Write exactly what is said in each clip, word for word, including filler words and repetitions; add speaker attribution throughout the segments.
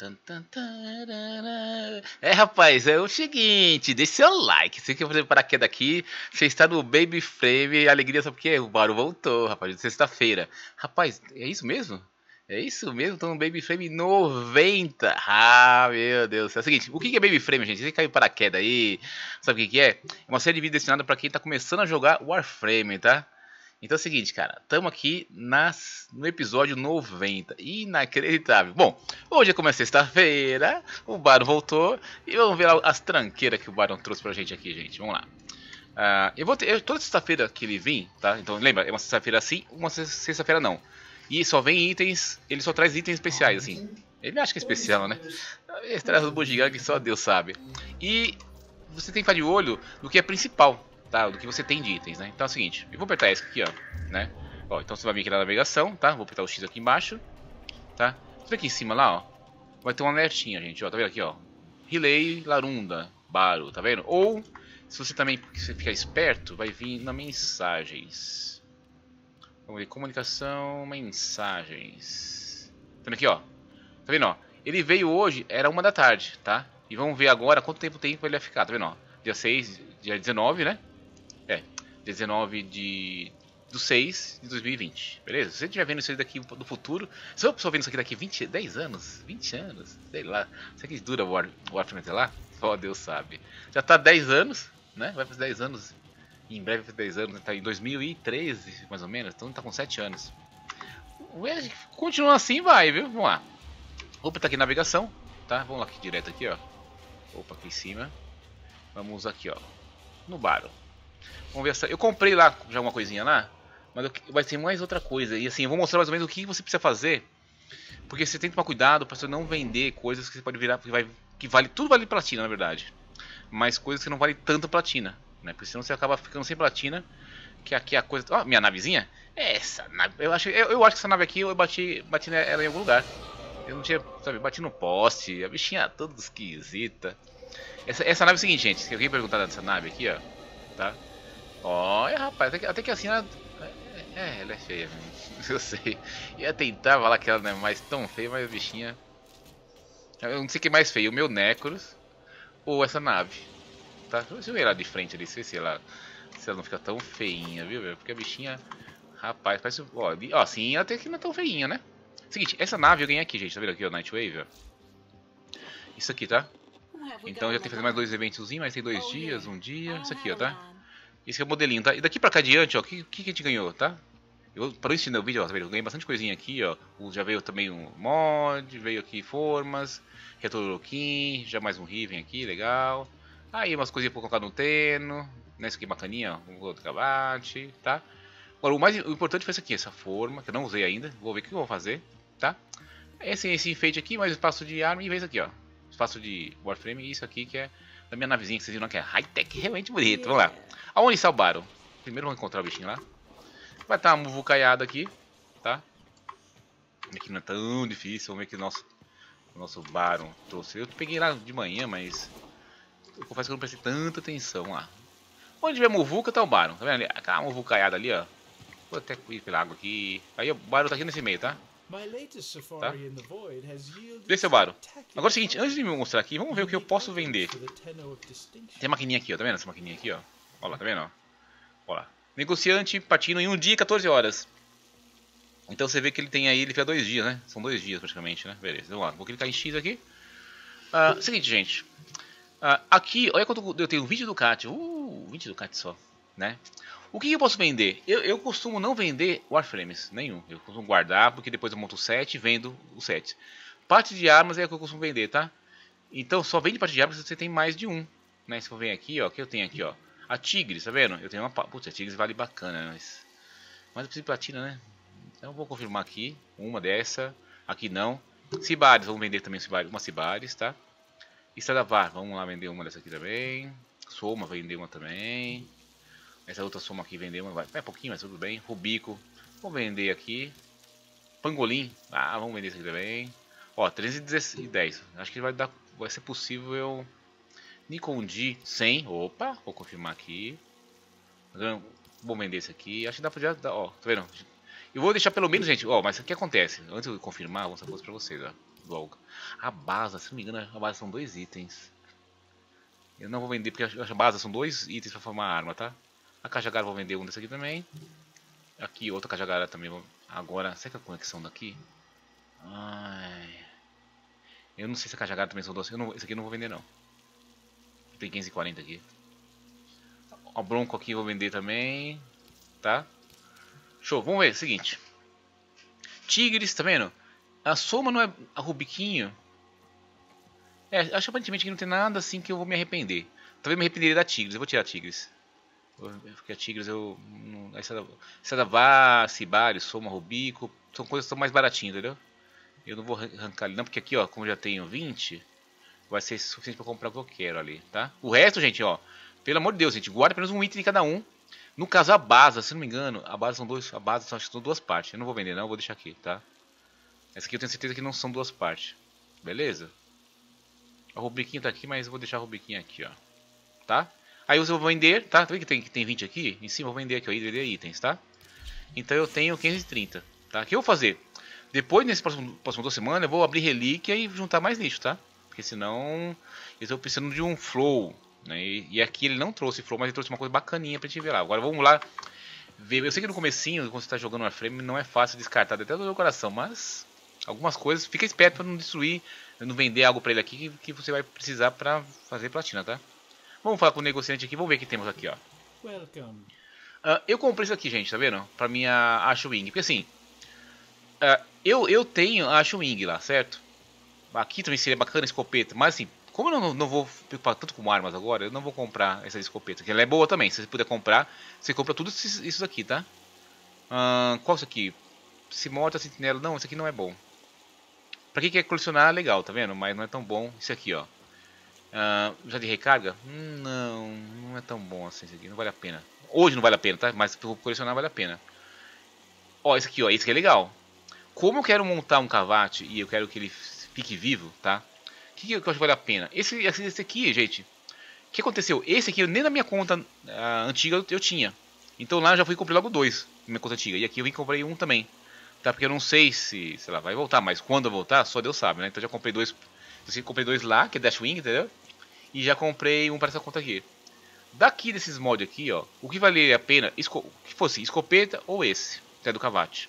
Speaker 1: Tan, tan, tarará. É, rapaz, é o seguinte, deixe seu like. Você quer fazer paraquedas aqui, você está no Baby Frame, alegria só porque o Baru voltou, rapaz, sexta-feira. Rapaz, é isso mesmo? É isso mesmo, tô no Baby Frame noventa. Ah, meu Deus. É o seguinte, o que é Baby Frame, gente? Você caiu em paraquedas aí, sabe o que é? É uma série de vídeos destinada para quem tá começando a jogar Warframe, tá? Então é o seguinte, cara, estamos aqui nas, no episódio noventa, inacreditável. Bom, hoje é como é sexta-feira, o Baron voltou e vamos ver as tranqueiras que o Baron trouxe pra gente aqui, gente. Vamos lá. Uh, eu vou ter, eu, toda sexta-feira que ele vir, tá? Então lembra, é uma sexta-feira assim, uma sexta-feira não. E só vem itens, ele só traz itens especiais, assim. Ele acha que é especial, né? Ele traz o bugiganga que só Deus sabe. E você tem que ficar de olho no que é principal. Tá, do que você tem de itens, né? Então é o seguinte, eu vou apertar esse aqui, ó, né? Ó, então você vai vir aqui na navegação, tá? Vou apertar o X aqui embaixo, tá? Você aqui em cima lá, ó, vai ter um alertinha, gente, ó, tá vendo aqui, ó? Relay, Larunda, Baru, tá vendo? Ou, se você também se ficar esperto, vai vir na mensagens. Vamos ver, comunicação, mensagens. Tá vendo aqui, ó? Tá vendo, ó? Ele veio hoje, era uma da tarde, tá? E vamos ver agora quanto tempo tem pra ele ficar, tá vendo, ó? Dia seis, dia dezenove, né? É, dezenove de do seis de dois mil e vinte, beleza? Se você estiver vendo isso aí daqui do futuro, se eu pessoa vendo isso aqui daqui vinte, dez anos, vinte anos, sei lá, será que dura o Warframe até lá? Só Deus sabe. Já tá dez anos, né? Vai fazer dez anos, em breve vai fazer dez anos, tá em dois mil e treze, mais ou menos, então tá com sete anos. Continua assim, vai, viu? Vamos lá. Opa, tá aqui navegação, tá? Vamos lá aqui direto aqui, ó. Opa, aqui em cima. Vamos aqui, ó, no Baron. Vamos ver essa. Eu comprei lá já uma coisinha lá, mas eu... vai ter mais outra coisa. E assim, eu vou mostrar mais ou menos o que você precisa fazer, porque você tem que tomar cuidado para você não vender coisas que você pode virar, porque vai, que vale tudo vale platina na verdade, mas coisas que não vale tanto platina, né? Porque senão você acaba ficando sem platina. Que aqui é a coisa. Ó, minha navezinha. É essa nave. Eu acho, eu, eu acho que essa nave aqui eu bati, bati ela em algum lugar. Eu não tinha, sabe, bati no poste. A bichinha toda esquisita. Essa, essa nave é o seguinte, gente, se alguém perguntar dessa nave aqui, ó, tá? Olha, rapaz, até que, até que assim ela... É, é, ela é feia mesmo, eu sei. Ia tentar falar que ela não é mais tão feia, mas a bichinha... Eu não sei o que é mais feio, o meu Necros ou essa nave, tá? Deixa eu ver ela de frente ali, se ela, se ela não fica tão feinha, viu, velho? Porque a bichinha... Rapaz, parece... Ó, ó, assim, até que não é tão feinha, né? Seguinte, essa nave eu ganhei aqui, gente, tá vendo aqui, ó, Nightwave, ó. Isso aqui, tá? Então já tem que fazer mais dois eventos, mas tem dois dias, um dia, isso aqui, ó, tá? Esse é o modelinho, tá? E daqui pra cá adiante, ó, o que, que a gente ganhou, tá? Eu, para ensinar o vídeo, ó, tá vendo? Eu ganhei bastante coisinha aqui, ó. Já veio também um mod, veio aqui formas, Retorokin, já mais um Riven aqui, legal. Aí umas coisinhas pra colocar no Teno, né? Isso aqui bacaninha, ó, um outro Gabate, tá? Agora o mais o importante foi isso aqui, essa forma, que eu não usei ainda, vou ver o que eu vou fazer, tá? Esse, esse enfeite aqui, mais espaço de arma e vez aqui, ó. Espaço de Warframe e isso aqui que é da minha navezinha que vocês viram que é high-tech, realmente bonito. Vamos lá. Aonde está o Baron? Primeiro vamos encontrar o bichinho lá. Vai estar uma muvucaiada aqui, tá? Aqui não é tão difícil. Vamos ver que o nosso, o nosso Baron trouxe. Eu peguei lá de manhã, mas eu confesso que eu não prestei tanta atenção lá. Onde tiver muvuca tá o Baron, tá vendo ali? Aquela muvucaiada ali, ó. Vou até ir pela água aqui. Aí o Baron tá aqui nesse meio, tá? Tá? Desce o Baron. Agora é o seguinte, antes de me mostrar aqui, vamos ver o que eu posso vender. Tem a maquininha aqui, ó, tá vendo essa maquininha aqui, ó? Olha lá, tá vendo, ó? Olha lá. Negociante, patino em um dia, quatorze horas. Então você vê que ele tem aí, ele fica dois dias, né? São dois dias praticamente, né? Beleza, vamos lá, vou clicar em X aqui. Uh, seguinte, gente. Uh, aqui, olha quanto eu tenho vinte Ducati. Uh, vinte Ducati só, né? O que eu posso vender? Eu, eu costumo não vender Warframes, nenhum. Eu costumo guardar, porque depois eu monto o set e vendo o set. Parte de armas é o que eu costumo vender, tá? Então só vende parte de armas se você tem mais de um, né? Se eu venho aqui, ó, o que eu tenho aqui, ó. A Tigres, tá vendo? Eu tenho uma... Putz, a Tigres vale bacana, mas... Mas eu preciso de platina, né? Então eu vou confirmar aqui. Uma dessa. Aqui não. Cibares, vamos vender também uma Cibares, tá? Estradavar, vamos lá vender uma dessa aqui também. Soma, vender uma também. Essa outra soma aqui, vender uma, vai, é pouquinho, mas tudo bem. Rubico, vamos vender aqui. Pangolim, ah, vamos vender isso aqui também. Ó, trezentos e dez, acho que vai dar, vai ser possível eu... Nikon D cem, opa, vou confirmar aqui. Vou vender esse aqui, acho que dá pra já, ó, tá vendo? Eu vou deixar pelo menos, gente, ó, mas o que acontece? Antes de eu confirmar, vou mostrar uma coisa pra vocês, ó. Logo. A base, se não me engano, a base são dois itens. Eu não vou vender porque a base são dois itens para formar arma, tá? A cajagara eu vou vender um desse aqui também. Aqui outra cajagara também. Agora, será que a conexão daqui? Ai. Eu não sei se a cajagara também são dois. Eu não, esse aqui eu não vou vender não. Tem quinhentos e quarenta aqui. O bronco aqui eu vou vender também. Tá? Show, vamos ver, seguinte. Tigres, tá vendo? A soma não é a Rubiquinho. É, acho aparentemente que não tem nada assim que eu vou me arrepender. Talvez me arrependeria da Tigres, eu vou tirar a Tigres. Porque a Tigres eu... Não, essa da, essa da Vá, Cibário, Soma, Rubico, são coisas que são mais baratinhas, entendeu? Eu não vou arrancar ali não, porque aqui ó, como eu já tenho vinte, vai ser suficiente para comprar o que eu quero ali, tá? O resto, gente, ó, pelo amor de Deus, gente, guarda apenas um item de cada um. No caso a base, se não me engano, a base são dois, a base são, acho que são duas partes. Eu não vou vender não, eu vou deixar aqui, tá? Essa aqui eu tenho certeza que não são duas partes. Beleza? A rubriquinha tá aqui, mas eu vou deixar a rubriquinha aqui, ó. Tá? Aí eu vou vender, tá? Tá vendo que tem, que tem vinte aqui? Em cima eu vou vender aqui, ó, vender itens, tá? Então eu tenho quinhentos e trinta, tá? O que eu vou fazer? Depois, nesse próximo, próximo duas semanas, eu vou abrir relíquia e juntar mais lixo, tá? Porque senão eu estou precisando de um flow, né? E, e aqui ele não trouxe flow, mas ele trouxe uma coisa bacaninha pra gente ver lá. Agora vamos lá ver. Eu sei que no comecinho, quando você tá jogando Warframe, não é fácil descartar até do meu coração, mas algumas coisas, fica esperto pra não destruir, não vender algo pra ele aqui que, que você vai precisar pra fazer platina, tá? Vamos falar com o negociante aqui, vamos ver o que temos aqui, ó.
Speaker 2: Welcome.
Speaker 1: Uh, eu comprei isso aqui, gente, tá vendo? Pra minha Ashwing, porque assim, uh, eu, eu tenho a Ashwing lá, certo? Aqui também seria bacana a escopeta, mas assim, como eu não, não vou preocupar tanto com armas agora, eu não vou comprar essa escopeta, que ela é boa também, se você puder comprar, você compra tudo isso, isso aqui, tá? Uh, qual isso aqui? Se morta, sentinela, não, isso aqui não é bom. Pra quem quer colecionar, legal, tá vendo? Mas não é tão bom isso aqui, ó. Uh, já de recarga? Hum, não, não é tão bom assim isso aqui, não vale a pena. Hoje não vale a pena, tá? Mas se eu colecionar vale a pena. Ó, esse aqui, ó, esse aqui é legal. Como eu quero montar um cavate e eu quero que ele fique vivo, tá? O que, que eu acho que vale a pena? Esse, esse aqui, gente, o que aconteceu? Esse aqui, nem na minha conta uh, antiga eu, eu tinha. Então lá eu já fui e comprei logo dois na minha conta antiga. E aqui eu vim e comprei um também. Tá? Porque eu não sei se, sei lá, vai voltar, mas quando eu voltar, só Deus sabe, né? Então eu já comprei dois. Eu comprei dois lá, que é Dashwing, entendeu? E já comprei um para essa conta aqui. Daqui desses mods aqui, ó, o que valeria a pena, esco que fosse escopeta ou esse, que é do Cavate.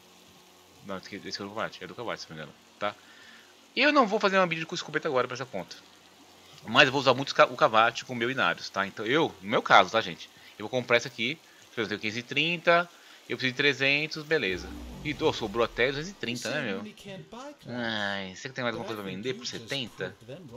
Speaker 1: Não, esse é do Cavate, é do Cavate, se não me engano, tá? Eu não vou fazer uma build com escopeta agora para essa conta. Mas eu vou usar muito o Cavate com o meu Inarius, tá? Então eu, no meu caso, tá, gente? Eu vou comprar esse aqui, eu tenho quinhentos e trinta, eu preciso de trezentos, beleza. E oh, sobrou até duzentos e trinta, né, meu? Ai, será que tem mais alguma coisa pra vender por setenta?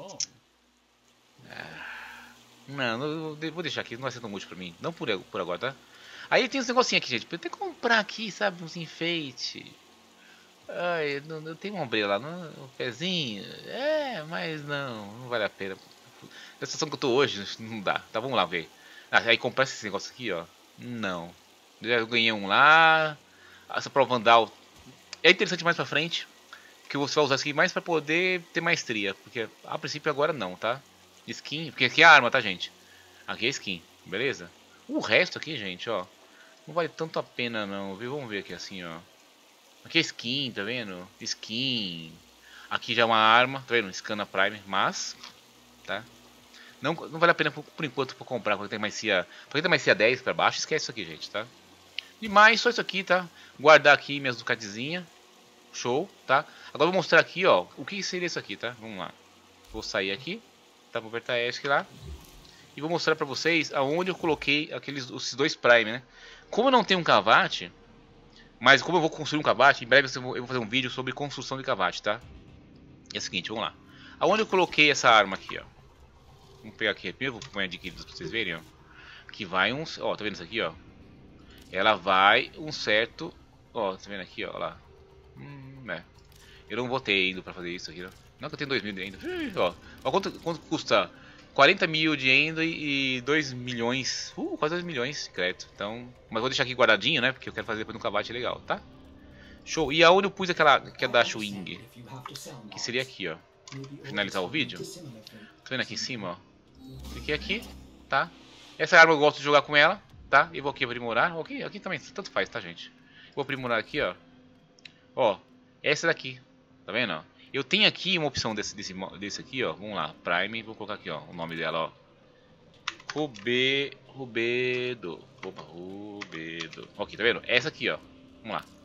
Speaker 1: Ah, não, não, vou deixar aqui, não vai ser tão útil pra mim. Não por, por agora, tá? Aí tem uns negocinhos aqui, gente. Eu tenho que comprar aqui, sabe? Uns enfeites. Ai, eu, eu tenho uma ombreira lá, um pezinho. É, mas não, não vale a pena. A situação que eu tô hoje, não dá. Tá, vamos lá ver. Ah, aí comprar esse negócio aqui, ó. Não. Eu ganhei um lá. Essa prova Vandal é interessante mais pra frente. Que você vai usar isso aqui mais pra poder ter maestria. Porque a princípio agora não, tá? Skin, porque aqui é arma, tá, gente? Aqui é skin, beleza? O resto aqui, gente, ó, não vale tanto a pena não, viu? Vamos ver aqui assim, ó. Aqui é skin, tá vendo? Skin. Aqui já é uma arma, tá vendo? Scana Prime, mas, tá? Não, não vale a pena por, por enquanto pra comprar, porque tem mais C I A, porque tem mais C I A dez pra baixo, esquece isso aqui, gente, tá? E mais, só isso aqui, tá? Guardar aqui minhas ducatezinhas. Show, tá? Agora eu vou mostrar aqui, ó, o que seria isso aqui, tá? Vamos lá. Vou sair aqui. Tá, vou apertar ESC lá e vou mostrar pra vocês aonde eu coloquei aqueles, esses dois Prime, né? Como eu não tenho um cavate, mas como eu vou construir um cavate, em breve eu vou fazer um vídeo sobre construção de cavate, tá? É o seguinte, vamos lá. Aonde eu coloquei essa arma aqui, ó. Vamos pegar aqui, primeiro vou pôr adquiridos pra vocês verem, ó. Que vai um, ó, tá vendo isso aqui, ó? Ela vai um certo, ó, tá vendo aqui, ó, lá. Hum, é. Eu não vou ter indo pra fazer isso aqui, ó. Não que eu tenho dois mil de Endo. Ó, ó quanto, quanto custa quarenta mil de Endo e dois milhões. Uh, quase dois milhões de crédito. Então, mas vou deixar aqui guardadinho, né? Porque eu quero fazer depois um cavate legal, tá? Show. E aonde eu pus aquela que é da Ashwing? Que seria aqui, ó. Finalizar o vídeo. Tá vendo aqui em cima, ó? Cliquei aqui, tá? Essa arma eu gosto de jogar com ela, tá? Eu vou aqui aprimorar. Ok, aqui também, tanto faz, tá, gente? Vou aprimorar aqui, ó. Ó, essa daqui. Tá vendo, ó? Eu tenho aqui uma opção desse, desse, desse aqui, ó. Vamos lá, Prime, vou colocar aqui, ó, o nome dela, ó. Rube, Rubedo. Opa, Rubedo. Ok, tá vendo? Essa aqui, ó. Vamos lá.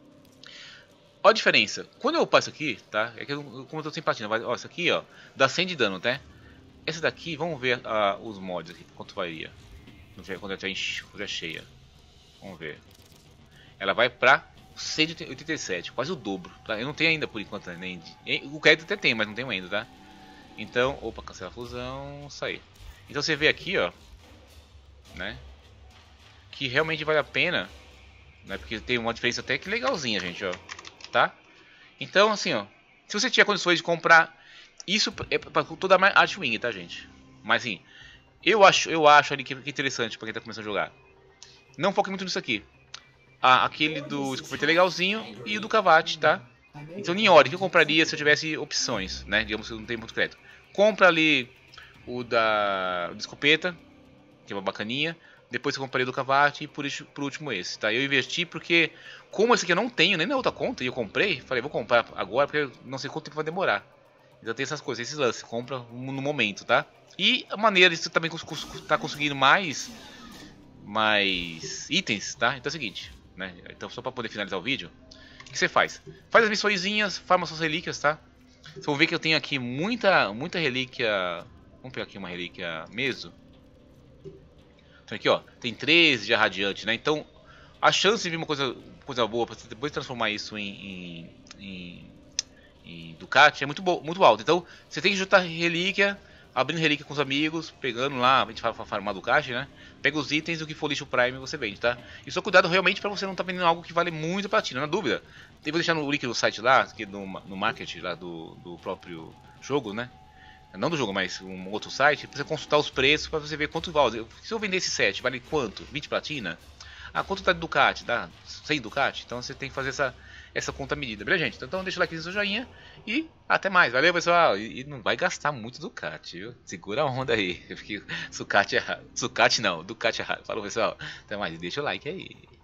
Speaker 1: Olha a diferença. Quando eu upar isso aqui, tá? É que eu, como eu tô sem platina, vai, ó, isso aqui, ó, dá cem de dano, tá? Essa daqui, vamos ver uh, os mods aqui, quanto varia. Quando ela estiver cheia. Vamos ver. Ela vai pra cento e oitenta e sete, quase o dobro, tá? Eu não tenho ainda por enquanto, nem o crédito até tem, mas não tenho ainda, tá? Então, opa, cancelar a fusão, sair. Então você vê aqui, ó, né? Que realmente vale a pena, né? Porque tem uma diferença até que legalzinha, gente, ó. Tá? Então, assim, ó, se você tiver condições de comprar, isso é para toda a Archwing, tá, gente? Mas, assim, eu acho, eu acho ali que é interessante para quem tá começando a jogar. Não foque muito nisso aqui. Ah, aquele do escopeta é legalzinho e o do Cavate, tá? Então, em ordem, que eu compraria se eu tivesse opções, né? Digamos que eu não tenho muito crédito. Compra ali o da o escopeta, que é uma bacaninha. Depois eu comprei do Cavate e por, por último esse, tá? Eu investi porque, como esse aqui eu não tenho nem na outra conta e eu comprei, falei, vou comprar agora porque eu não sei quanto tempo vai demorar. Então tem essas coisas, esses lances, compra no momento, tá? E a maneira de você também tá conseguindo mais, mais itens, tá? Então é o seguinte, né? Então só para poder finalizar o vídeo, o que você faz? Faz as missõezinhas, farma suas relíquias, tá? Vocês vão ver que eu tenho aqui muita, muita relíquia. Vamos pegar aqui uma relíquia mesmo. Então aqui, ó, tem treze já radiante, né? Então a chance de vir uma coisa, coisa boa para você depois transformar isso em, em, em, em Ducati é muito, muito alta. Então você tem que juntar relíquia, abrindo relíquia com os amigos, pegando lá, a gente fala para farmar Ducati, né? Pega os itens e o que for lixo Prime você vende, tá? E só cuidado realmente para você não estar tá vendendo algo que vale muito platina, na dúvida. Eu vou deixar no link do site lá, aqui no, no market lá do, do próprio jogo, né? Não do jogo, mas um outro site, pra você consultar os preços para você ver quanto vale. Se eu vender esse set, vale quanto? vinte platina? Ah, quanto tá de Ducati? Dá cem Ducati? Então você tem que fazer essa, essa conta medida, beleza, gente? Então deixa o like no seu joinha e até mais. Valeu, pessoal! E, e não vai gastar muito Ducati, viu? Segura a onda aí, porque Ducati é raro. Ducati não, Ducati é raro. Falou, pessoal. Até mais, deixa o like aí.